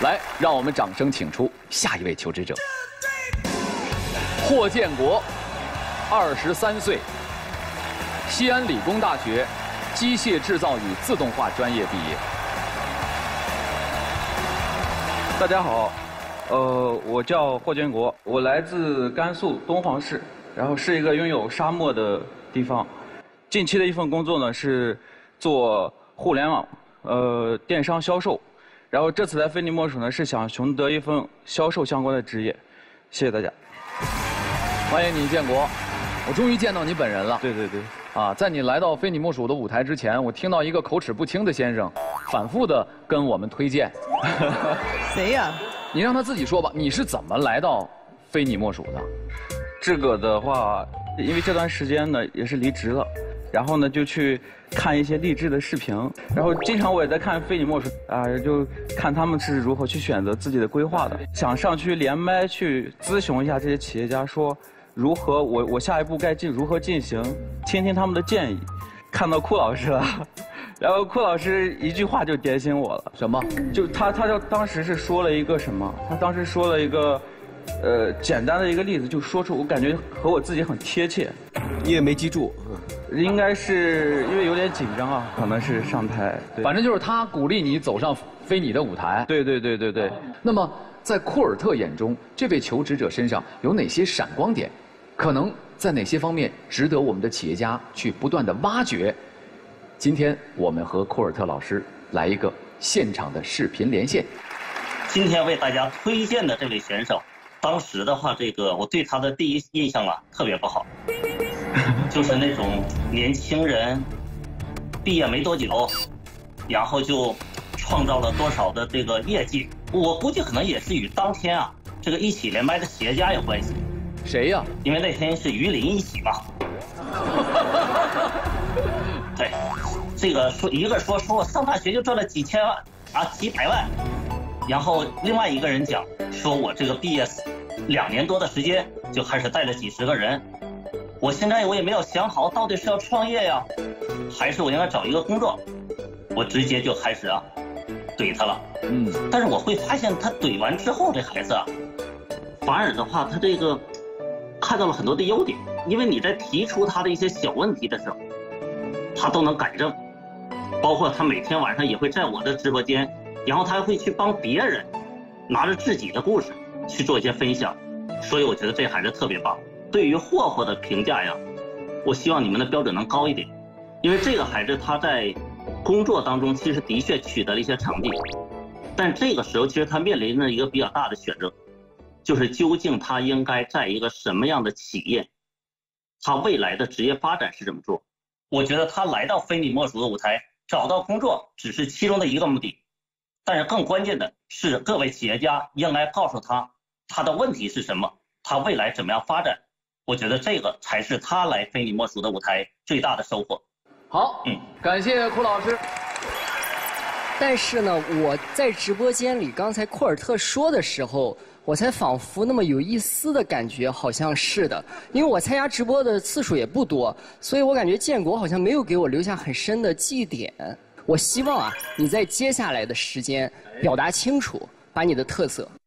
来，让我们掌声请出下一位求职者。霍建国，23岁，西安理工大学机械制造与自动化专业毕业。 大家好，我叫霍建国，我来自甘肃敦煌市，然后是一个拥有沙漠的地方。近期的一份工作呢是做互联网电商销售，然后这次来非你莫属呢是想寻得一份销售相关的职业。谢谢大家。 欢迎你，建国，我终于见到你本人了。 对对对。 啊，在你来到非你莫属的舞台之前，我听到一个口齿不清的先生，反复的跟我们推荐。 谁呀？ 你让他自己说吧，你是怎么来到非你莫属的？ 这个的话，因为这段时间呢也是离职了，然后呢就去看一些励志的视频，然后经常我也在看非你莫属啊，就看他们是如何去选择自己的规划的，想上去连麦去咨询一下这些企业家，说如何我下一步该如何进行，听听他们的建议。看到库老师了，然后库老师一句话就点醒我了。 什么？ 就他当时是说了一个什么？他当时说了一个，简单的一个例子，就说出我感觉和我自己很贴切。 你也没记住， 应该是因为有点紧张啊，可能是上台。 反正就是他鼓励你走上非你的舞台。 对对对对对。 那么在库尔特眼中，这位求职者身上有哪些闪光点？可能在哪些方面值得我们的企业家去不断的挖掘？今天我们和库尔特老师来一个现场的视频连线。 今天为大家推荐的这位选手，当时的话，我对他的第一印象啊特别不好，就是那种年轻人，毕业没多久，然后就创造了多少的这个业绩。我估计可能也是与当天啊这个一起连麦的企业家有关系。 谁呀？ 因为那天是于林一起嘛。对，这个说一个说我上大学就赚了几千万啊，几百万，然后另外一个人讲说我这个毕业2年多的时间就开始带了几十个人，我现在我也没有想好到底是要创业呀，还是我应该找一个工作，我直接就开始啊怼他了。但是我会发现他怼完之后，这孩子啊，反而的话他这个看到了很多的优点，因为你在提出他的一些小问题的时候，他都能改正，包括他每天晚上也会在我的直播间，然后他还会去帮别人拿着自己的故事去做一些分享，所以我觉得这孩子特别棒。对于霍霍的评价呀，我希望你们的标准能高一点，因为这个孩子他在工作当中其实的确取得了一些成绩，但这个时候其实他面临着一个比较大的选择，就是究竟他应该在一个什么样的企业，他未来的职业发展是怎么做。我觉得他来到非你莫属的舞台，找到工作只是其中的一个目的，但是更关键的是各位企业家应该告诉他他的问题是什么，他未来怎么样发展。我觉得这个才是他来非你莫属的舞台最大的收获。 好，感谢库老师。 但是呢，我在直播间里刚才库尔特说的时候，我才仿佛那么有一丝的感觉，好像是的。因为我参加直播的次数也不多，所以我感觉建国好像没有给我留下很深的记忆点。我希望啊，你在接下来的时间表达清楚，把你的特色